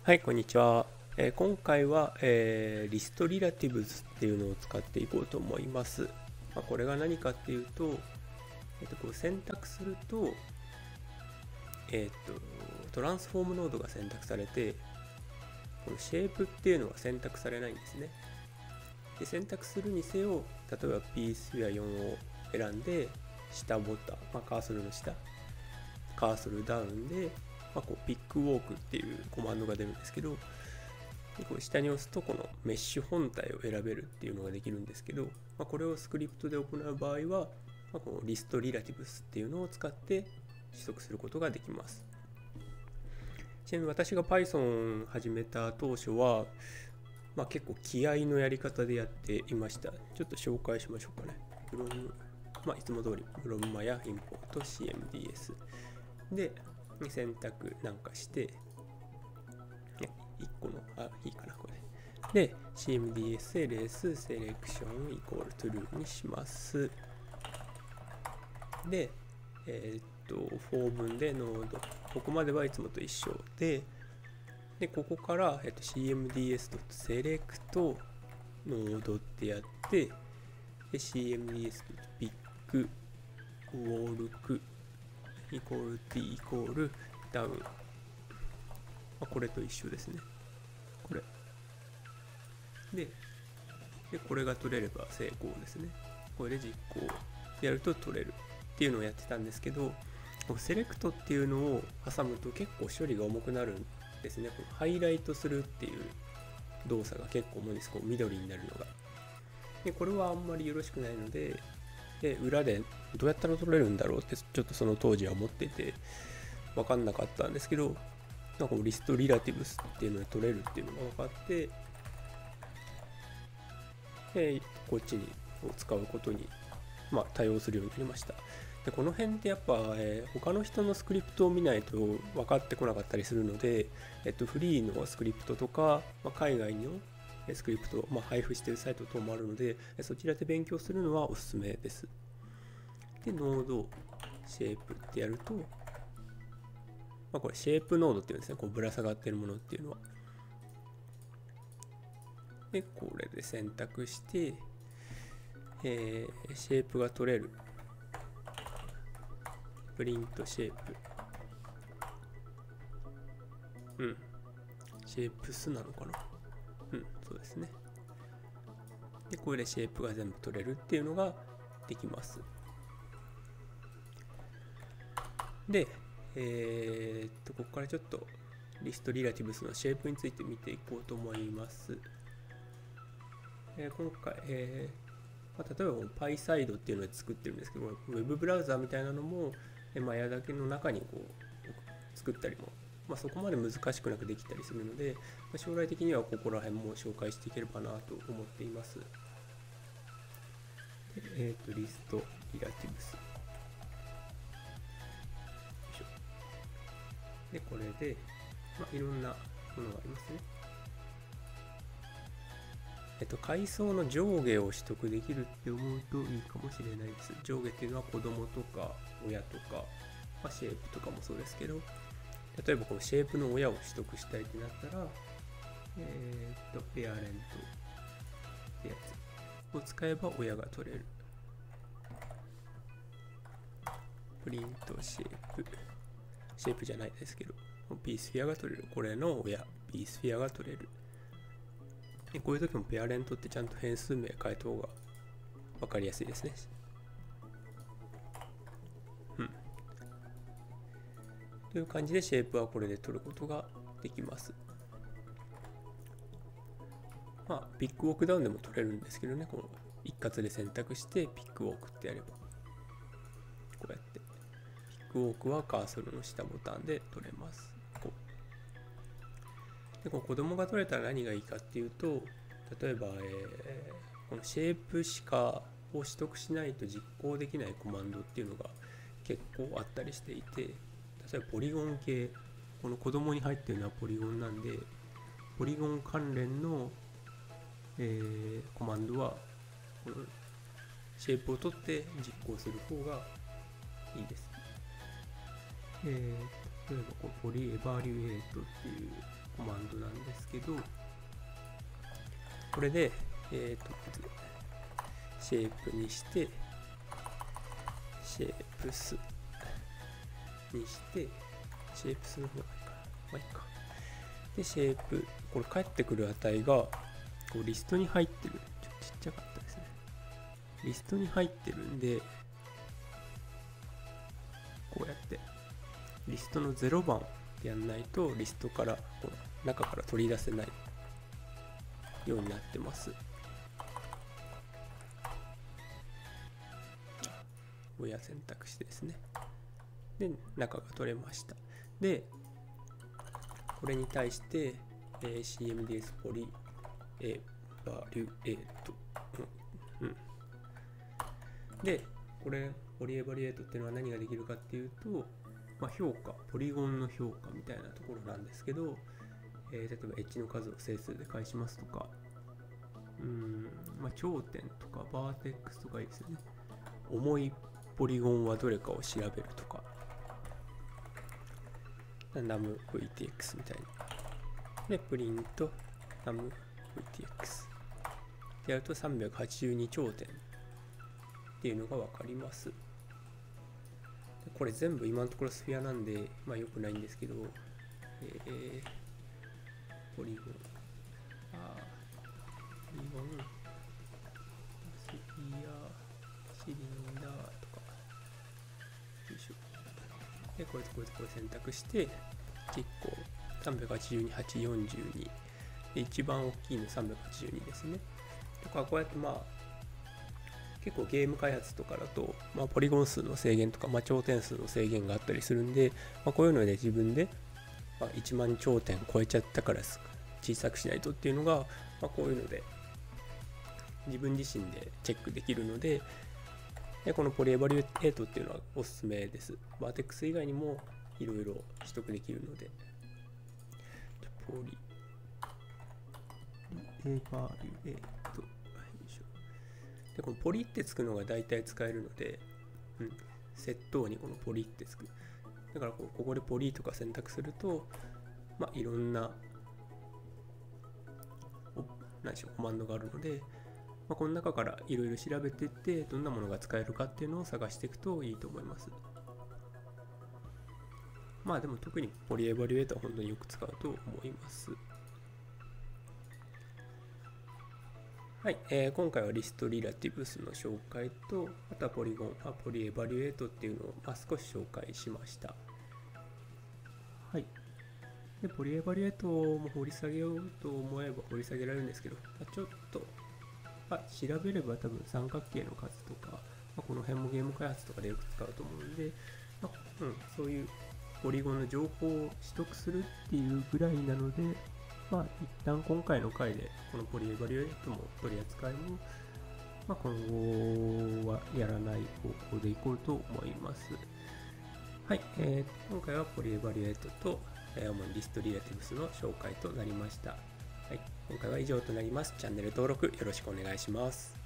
はい、こんにちは。今回は、リストリラティブズっていうのを使っていこうと思います。これが何かっていうと、こう選択すると、トランスフォームノードが選択されて、このシェイプっていうのは選択されないんですね。で、選択するにせよ、例えば P スフィア4を選んで、下ボタン、カーソルの下、カーソルダウンで、こうピックウォークっていうコマンドが出るんですけど、こう下に押すとこのメッシュ本体を選べるっていうのができるんですけど、これをスクリプトで行う場合は、このリストリラティブスっていうのを使って取得することができます。ちなみに私が Python 始めた当初は、結構気合のやり方でやっていました。ちょっと紹介しましょうかね。フロム、いつも通りフロムマやインポート CMDS で選択なんかして、1個の、いいかな、これ。で、CMDS レースセレクションイコール true にします。で、for 分でノード。ここまではいつもと一緒で、ここから、cmds.select ノードってやって、で cmds.pick walk イコール t イコール down。これと一緒ですね。これ。で、これが取れれば成功ですね。これで実行やると取れるっていうのをやってたんですけど、セレクトっていうのを挟むと結構処理が重くなるんですね。このハイライトするっていう動作が結構重いんです。こう緑になるのが。で、これはあんまりよろしくないので、裏でどうやったら取れるんだろうってちょっとその当時は思ってて分かんなかったんですけど、このリストリラティブスっていうので取れるっていうのが分かって、こっちに使うことに、対応するようになりました。で、この辺ってやっぱ、他の人のスクリプトを見ないと分かってこなかったりするので、フリーのスクリプトとか、海外のスクリプトを、配布しているサイト等もあるので、そちらで勉強するのはおすすめです。で、ノードシェイプってやると、これシェイプノードっていうんですね。こうぶら下がっているものっていうのは。で、これで選択して、シェイプが取れる。プリントシェイプ。シェイプスなのかな。そうですね。で、これでシェイプが全部取れるっていうのができます。で、ここからちょっとリストリラティブスのシェイプについて見ていこうと思います。今回、例えば PySide っていうので作ってるんですけど、ウェブブラウザーみたいなのも、マヤだけの中にこう作ったりも、そこまで難しくなくできたりするので、将来的にはここら辺も紹介していければなと思っています。リストリラティブス。で、これで、いろんなものがありますね。階層の上下を取得できるって思うといいかもしれないです。上下っていうのは子供とか親とか、シェイプとかもそうですけど、例えばこのシェイプの親を取得したいってなったら、ペアレントってやつを使えば親が取れる。プリントシェイプ。シェイプじゃないですけど、P スフィアが取れる。これの親、P スフィアが取れる。こういう時もペアレントってちゃんと変数名変えた方が分かりやすいですね。という感じでシェイプはこれで取ることができます。ピックウォークダウンでも取れるんですけどね、この一括で選択してピックウォークってやれば、こうやってピックウォークはカーソルの下ボタンで取れます。で、この子供が取れたら何がいいかっていうと、例えば、このシェイプしかを取得しないと実行できないコマンドっていうのが結構あったりしていて、例えばポリゴン系、この子供に入っているのはポリゴンなんで、ポリゴン関連の、コマンドはこのシェイプを取って実行する方がいいです。例えばポリエバリュエートっていうコマンドなんですけど、これで、シェイプにして、シェイプスにして、シェイプスの方がいいかな。まあいいか。で、シェイプ、これ返ってくる値が、こうリストに入ってる。ちょっとちっちゃかったですね。リストに入ってるんで、こうやって、リストの0番でやんないと、リストからこの中から取り出せないようになってます。親選択してですね。で、中が取れました。で、これに対して、cmds ポリエバリュエート。で、これ、ポリエバリュエートっていうのは何ができるかっていうと、評価、ポリゴンの評価みたいなところなんですけど、例えば H の数を整数で返しますとか、頂点とかバーテックスとかいいですよね。重いポリゴンはどれかを調べるとか、num_vtx みたいな。で、プリント num_vtx でやると382頂点っていうのが分かります。これ全部今のところスフィアなんで、良くないんですけど、ポリゴン、スフィア、シリンダーとか、よいしょ。で、これ選択して、結構382、842。で、一番大きいの382ですね。とか、こうやって結構ゲーム開発とかだと、ポリゴン数の制限とか、頂点数の制限があったりするんで、こういうので自分で、1万頂点超えちゃったから小さくしないとっていうのが、こういうので自分自身でチェックできるので、このポリエバリュエートっていうのはおすすめです。バーテックス以外にもいろいろ取得できるので、ポリエバリュエート。で、このポリってつくのが大体使えるので、窃盗にこのポリってつく。だからここでポリとか選択すると、いろんなコマンドがあるので、この中からいろいろ調べていって、どんなものが使えるかっていうのを探していくといいと思います。でも特にポリエバリュエートは本当によく使うと思います。はい、今回はリストリラティブスの紹介と、あとはポリゴン、ポリエバリュエートっていうのを少し紹介しました。はい。で、ポリエバリュエートも掘り下げようと思えば掘り下げられるんですけど、ちょっと、調べれば多分三角形の数とか、この辺もゲーム開発とかでよく使うと思うんで、そういうポリゴンの情報を取得するっていうぐらいなので、一旦今回の回でこのポリエバリュエートも取り扱いも、今後はやらない方向でいこうと思います。はい、今回はポリエバリュエートと主にリストリラティブスの紹介となりました。はい、今回は以上となります。チャンネル登録よろしくお願いします。